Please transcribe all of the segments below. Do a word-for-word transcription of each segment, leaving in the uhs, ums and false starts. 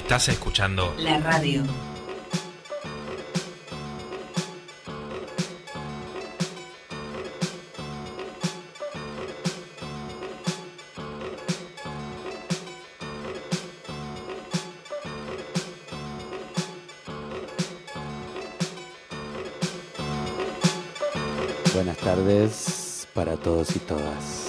Estás escuchando La Radio. Buenas tardes para todos y todas.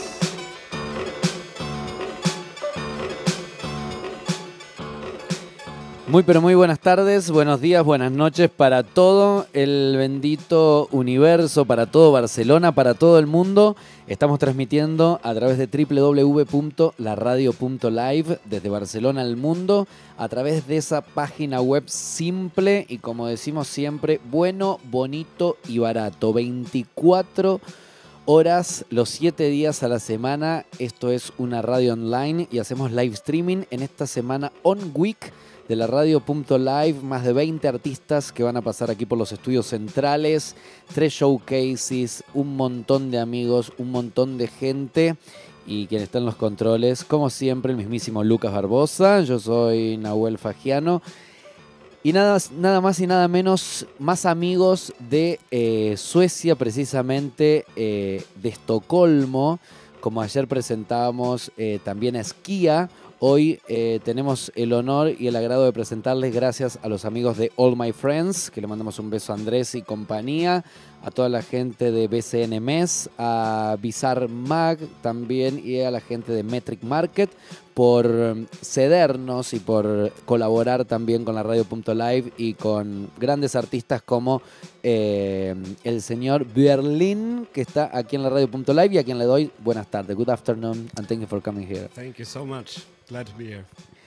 Muy pero muy buenas tardes, buenos días, buenas noches para todo el bendito universo, para todo Barcelona, para todo el mundo. Estamos transmitiendo a través de doble u doble u doble u punto la radio punto live desde Barcelona al mundo, a través de esa página web simple y, como decimos siempre, bueno, bonito y barato. veinticuatro horas los siete días a la semana. Esto es una radio online y hacemos live streaming en esta semana on week de la radio punto live, más de veinte artistas que van a pasar aquí por los estudios centrales, tres showcases, un montón de amigos, un montón de gente y quien está en los controles, como siempre, el mismísimo Lucas Barbosa. Yo soy Nahuel Fagiano y nada, nada más y nada menos, más amigos de eh, Suecia, precisamente eh, de Estocolmo, como ayer presentábamos eh, también a Skia. Hoy eh, tenemos el honor y el agrado de presentarles, gracias a los amigos de All My Friends, que le mandamos un beso a Andrés y compañía, a toda la gente de B C N M E S, a Bizarre Mag también y a la gente de Metric Market por cedernos y por colaborar también con la radio punto live y con grandes artistas como eh, el señor Berlin, que está aquí en la radio punto live y a quien le doy buenas tardes. Good afternoon and thank you for coming here. Thank you so much. Glad to be here.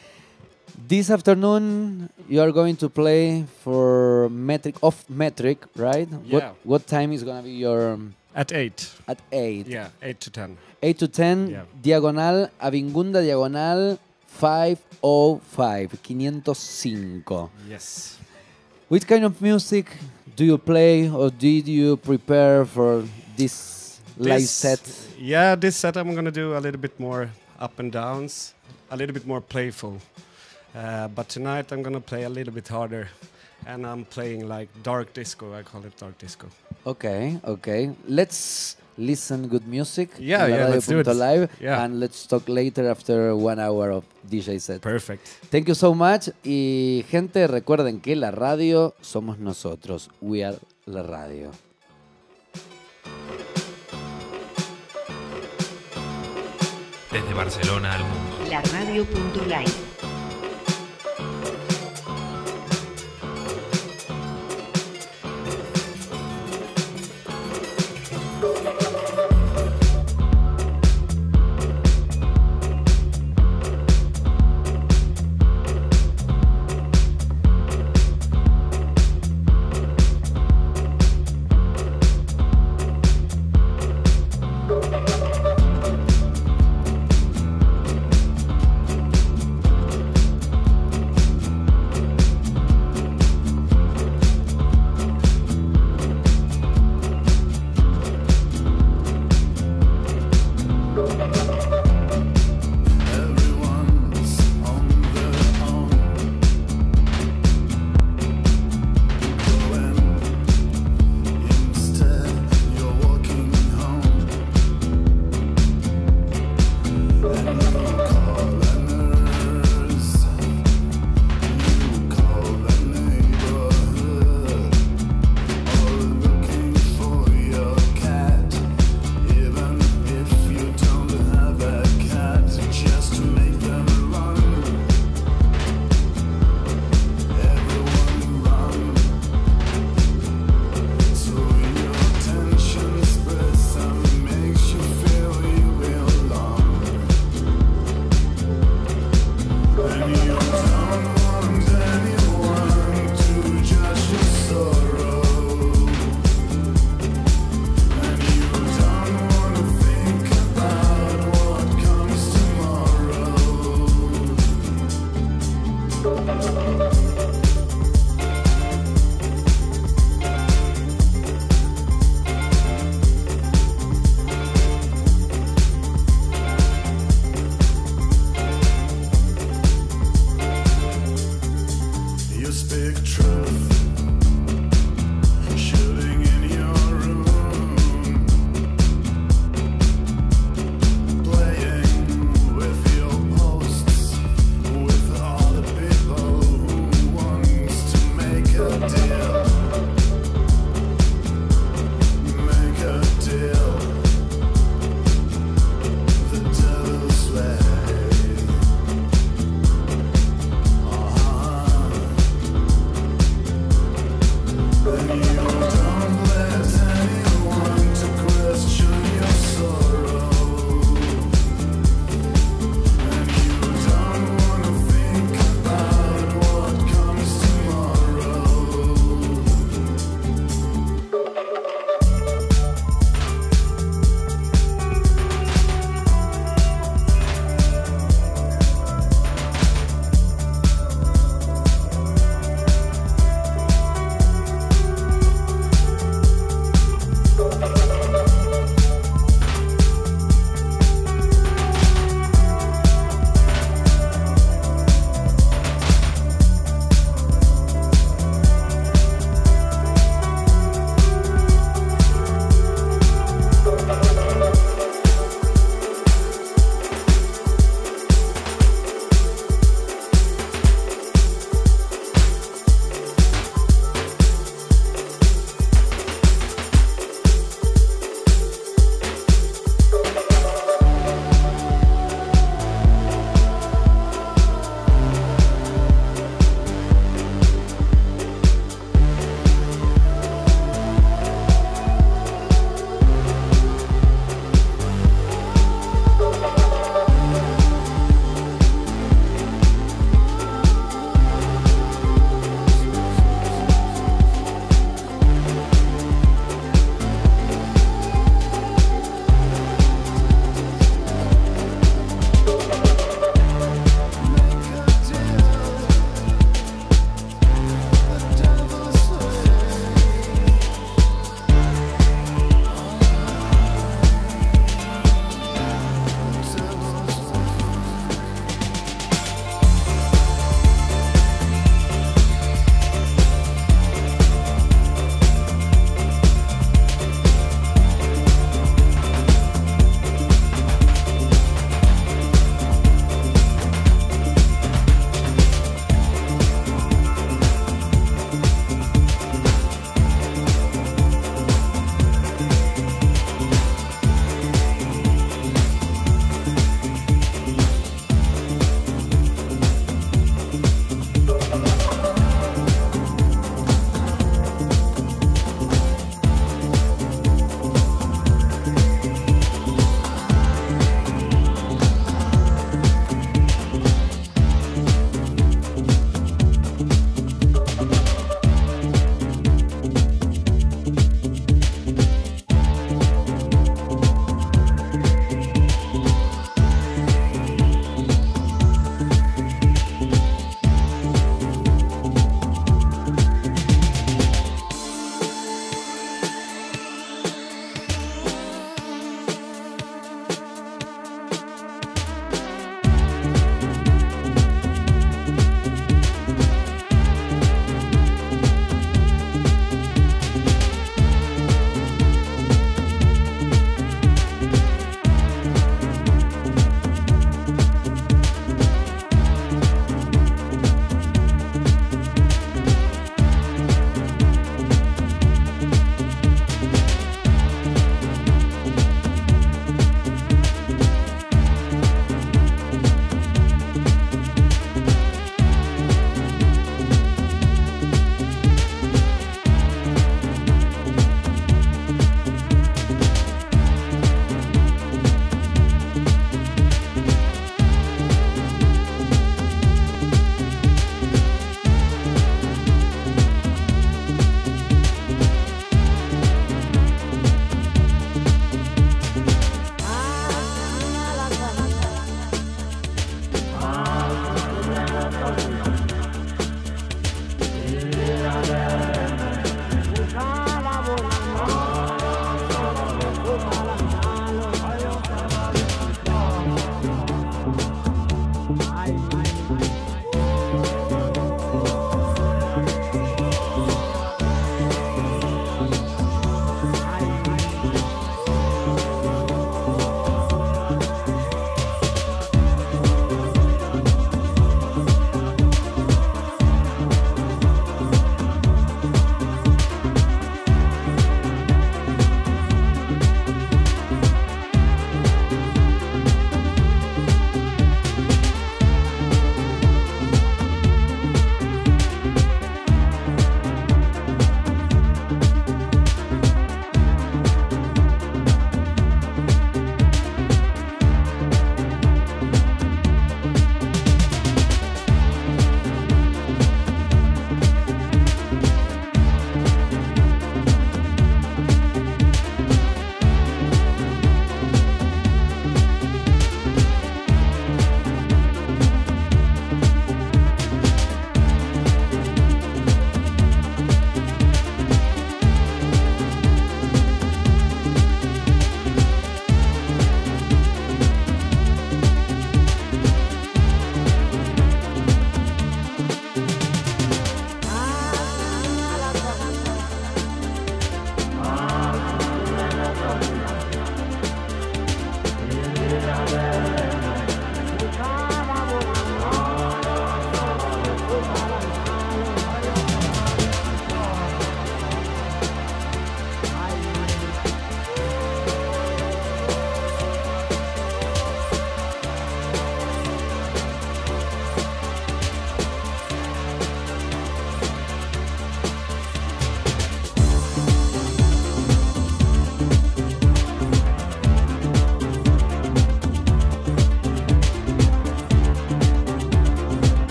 This afternoon you are going to play for Metric, off Metric, right? Yeah. What what time is going to be your um, At eight. at eight? Yeah, eight to ten. eight to ten, Yeah. diagonal, Avingunda diagonal five oh five, quinientos cinco. Yes. Which kind of music do you play or did you prepare for this live This- set? Yeah, this set I'm gonna do a little bit more up and downs, a little bit more playful. Uh, but tonight I'm gonna play a little bit harder, and I'm playing like dark disco. I call it dark disco. Okay, okay. Let's listen good music. Yeah, en la yeah, radio let's do punto it. live, Yeah. and let's talk later after one hour of D J set. Perfect. Thank you so much. Y gente, recuerden que la radio somos nosotros. We are la radio. desde Barcelona al mundo. La Radio punto live.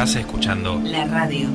Estás escuchando la radio.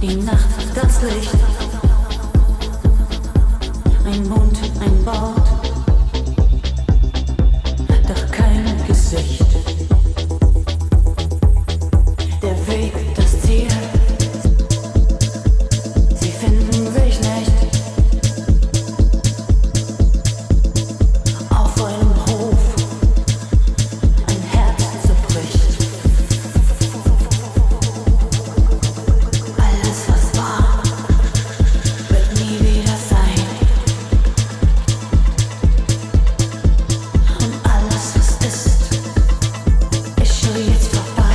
Die Nacht, das Licht, ein Mund, ein Wort, doch kein Gesicht. Der Weg, das Ziel, sie finden sich nicht. Auf einem Hof, ein Herz zerbricht. Alles, was war, wird nie wieder sein. Und alles, was ist, ist schon jetzt vorbei.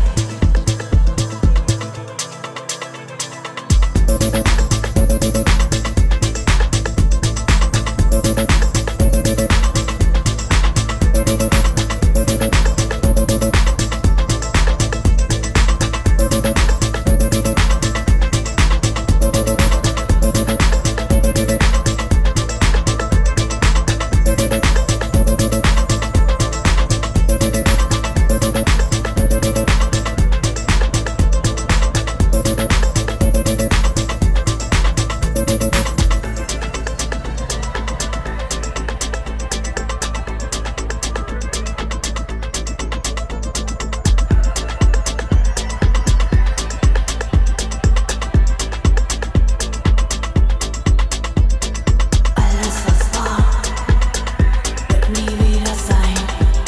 Alles, was war, wird nie wieder sein.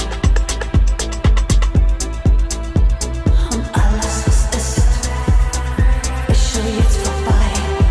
Und alles, was ist, ist schon jetzt vorbei.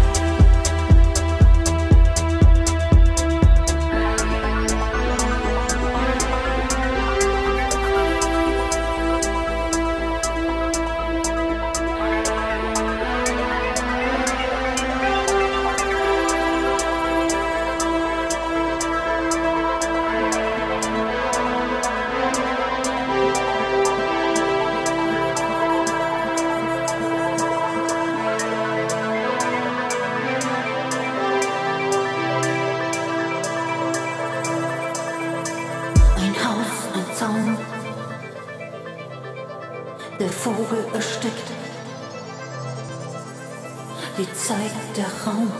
Ein Haus, ein Zaun, der Vogel erstickt, die Zeit, der Raum.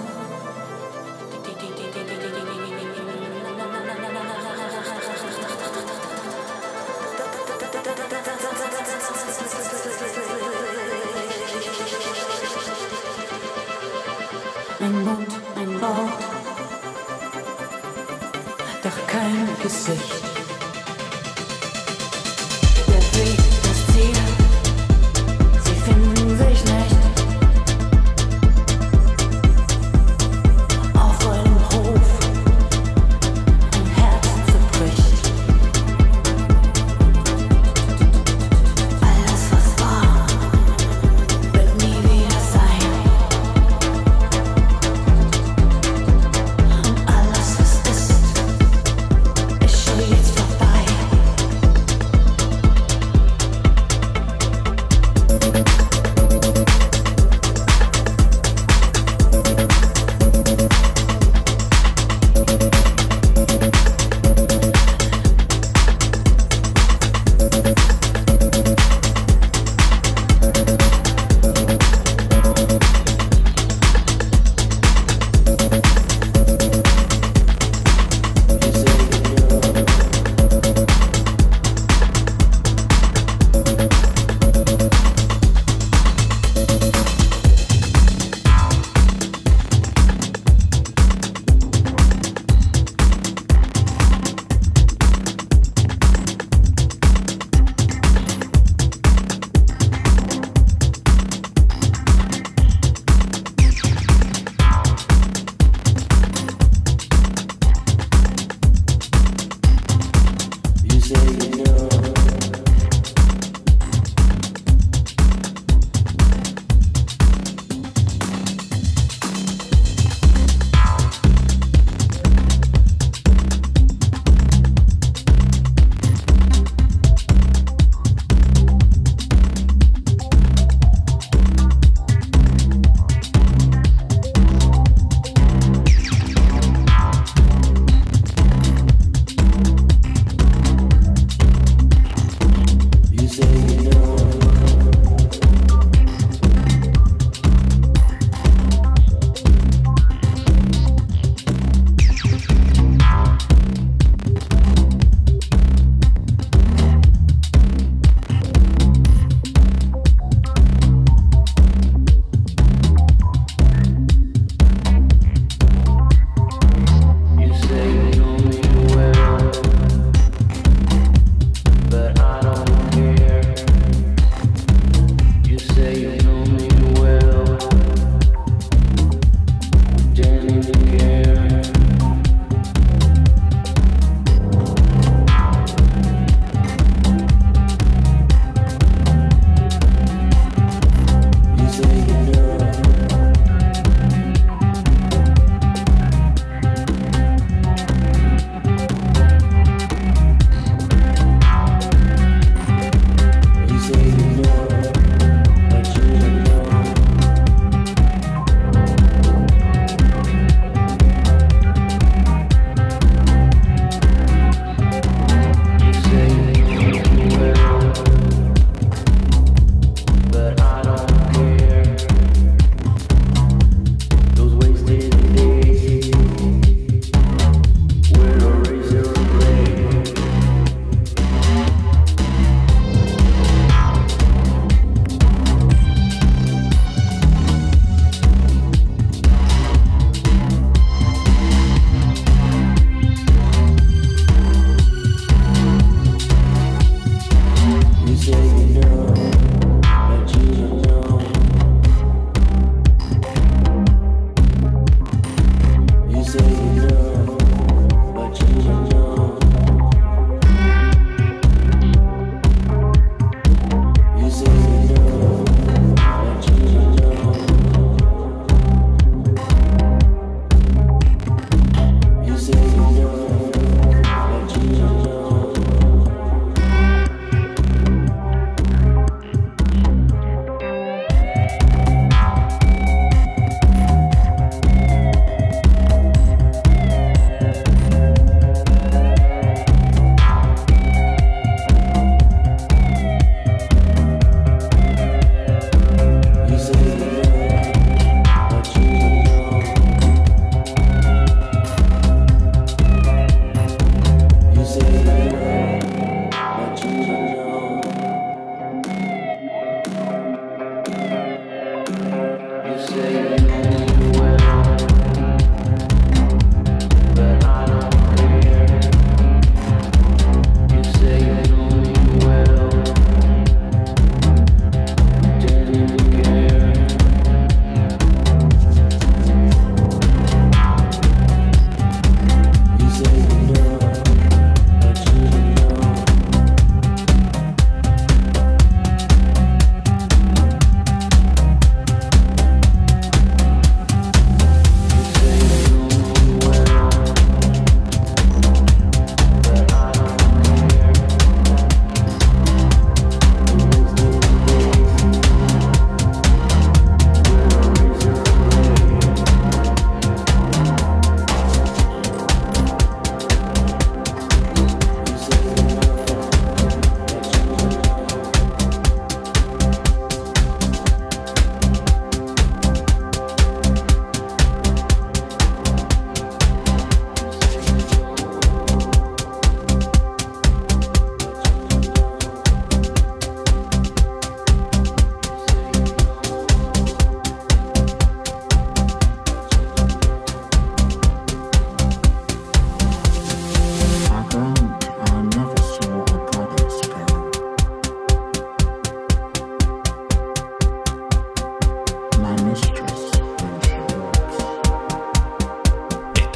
Ein Mund, ein Wort, doch kein Gesicht. Der Weg, das Ziel, sie finden sich nicht. Auf einem Hof, ein Herz zerbricht. Alles, was war, wird nie wieder sein. Und alles, was ist, ist schon jetzt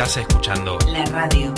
Estás escuchando La radio.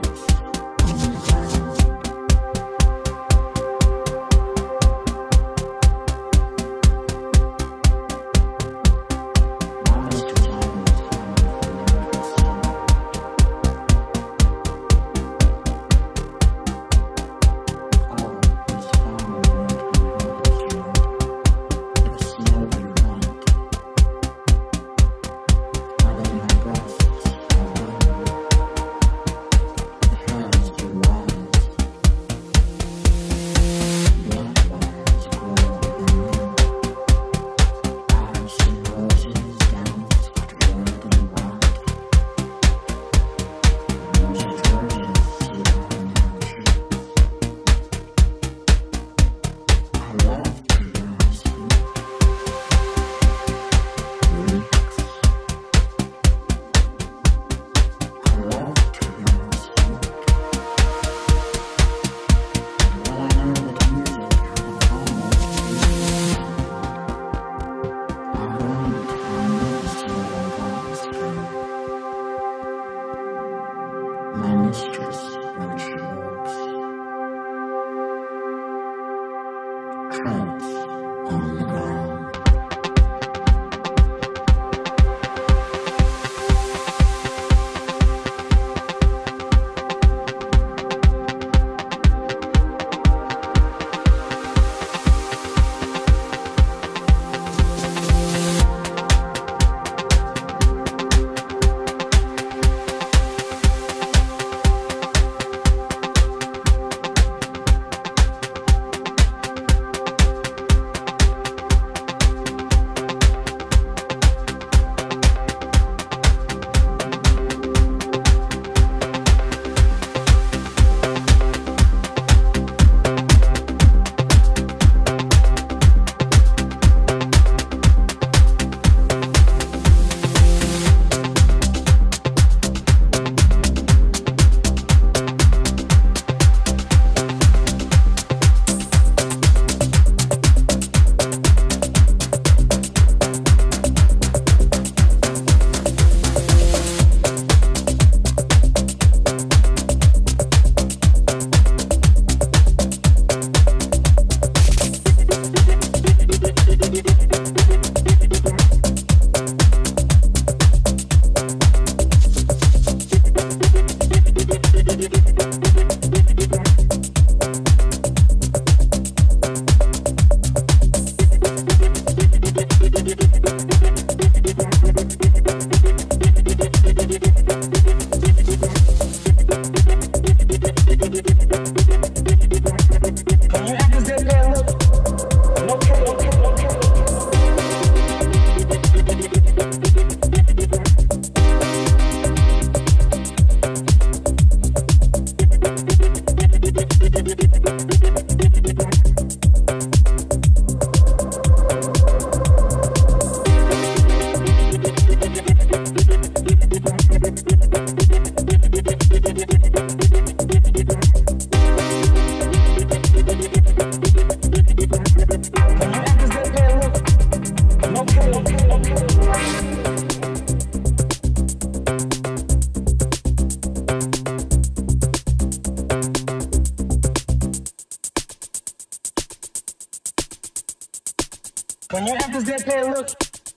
When you have this deadpan look,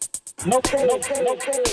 no pain, no pain, no pain.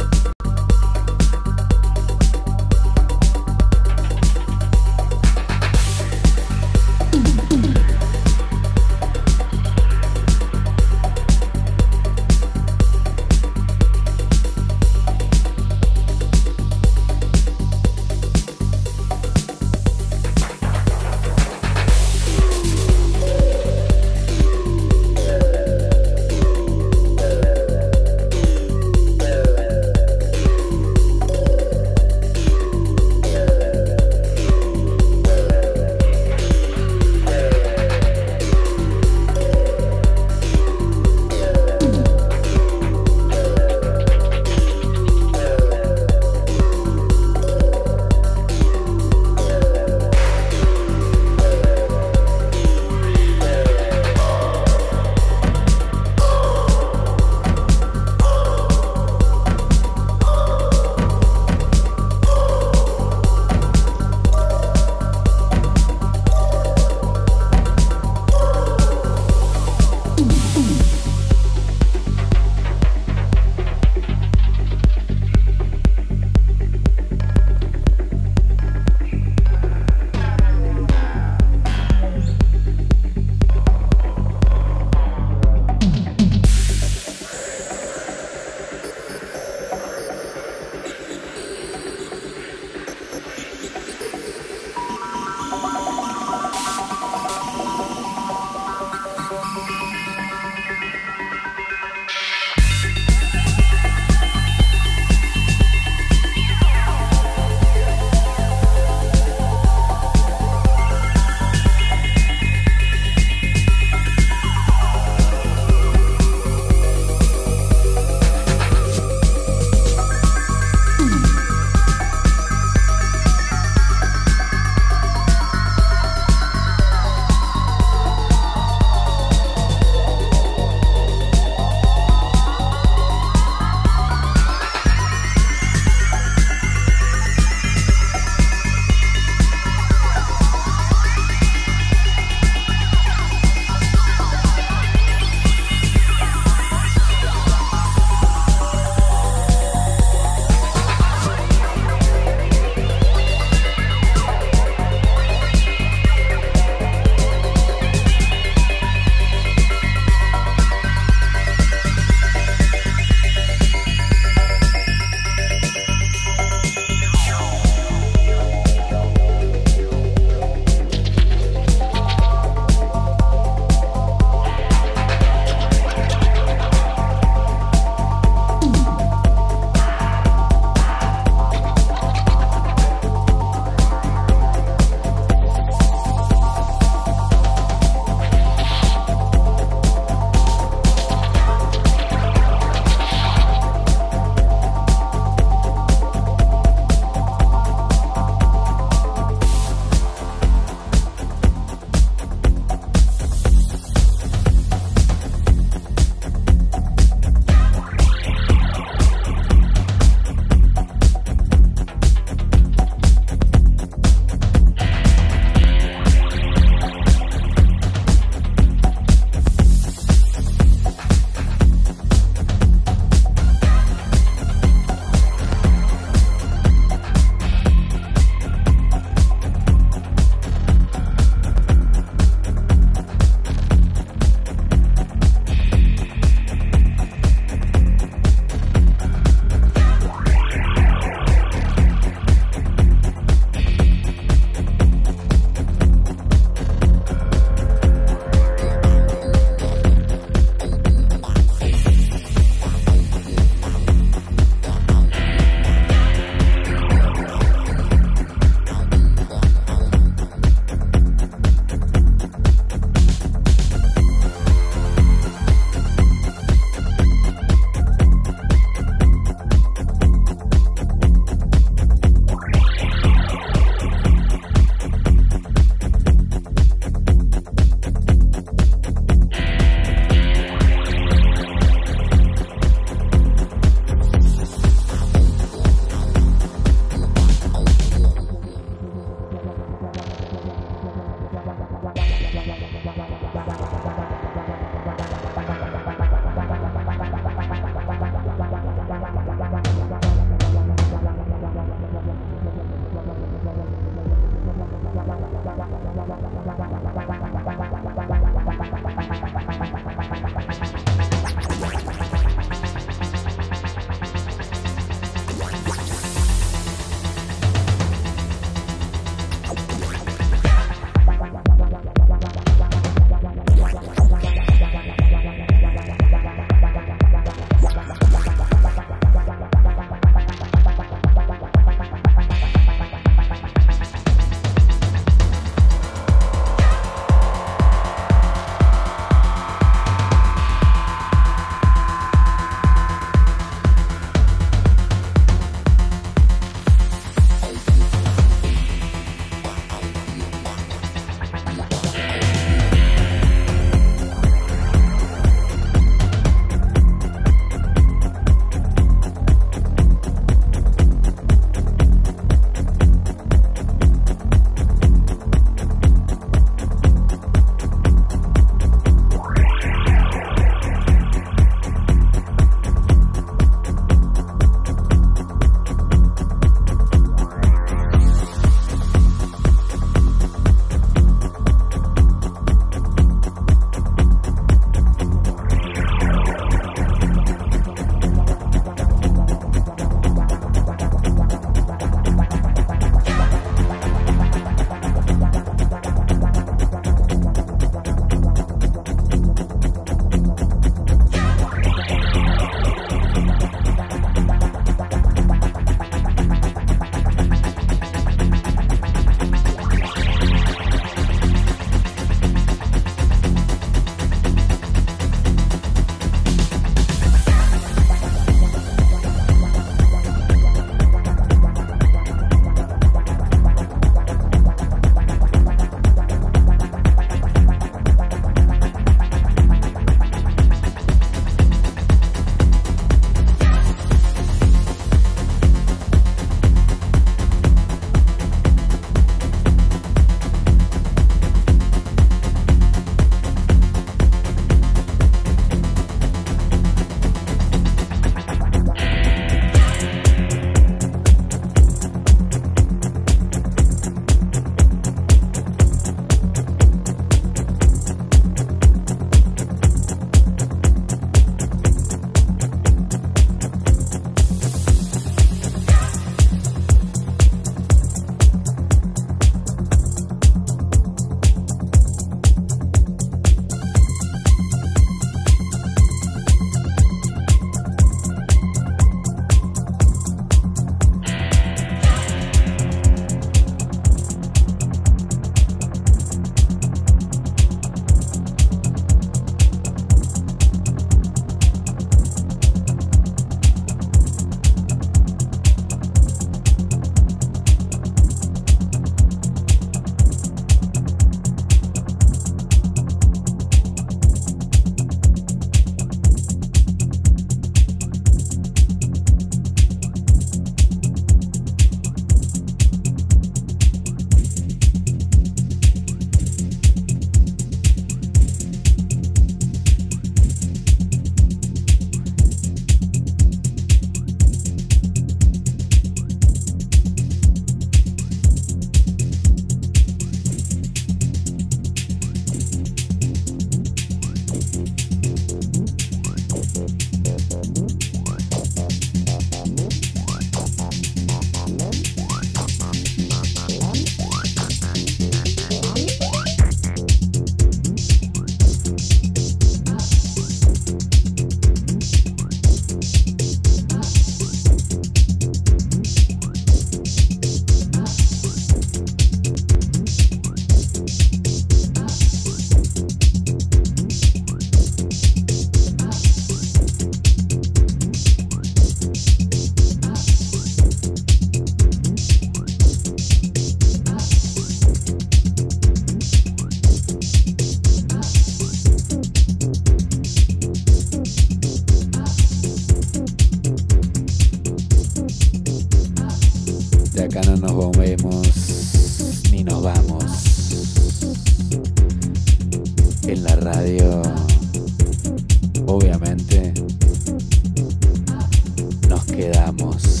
quedamos.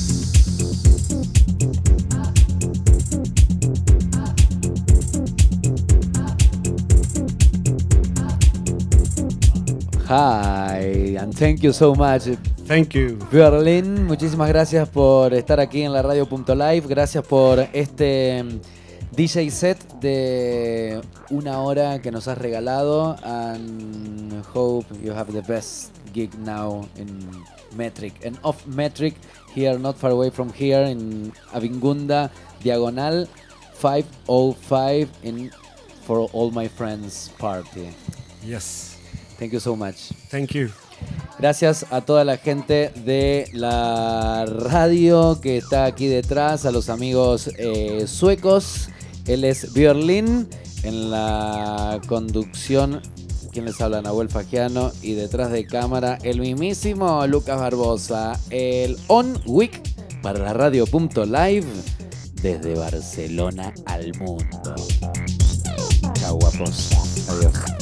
Hi, and thank you so much. Thank you. Berlin, muchísimas gracias por estar aquí en la radio.live. Gracias por este D J set de una hora que nos has regalado. And hope you have the best gig now in Metric. And off Metric, here, not far away from here, in Avingunda, Diagonal five oh five, in For All My Friends Party. Yes. Thank you so much. Thank you. Gracias a toda la gente de la radio que está aquí detrás, a los amigos eh, suecos. Él es Berlin, en la conducción, quien les habla, Nahuel Fagiano, y detrás de cámara el mismísimo Lucas Barbosa, el On Week para la radio.live desde Barcelona al mundo. Chao, guapos. Adiós.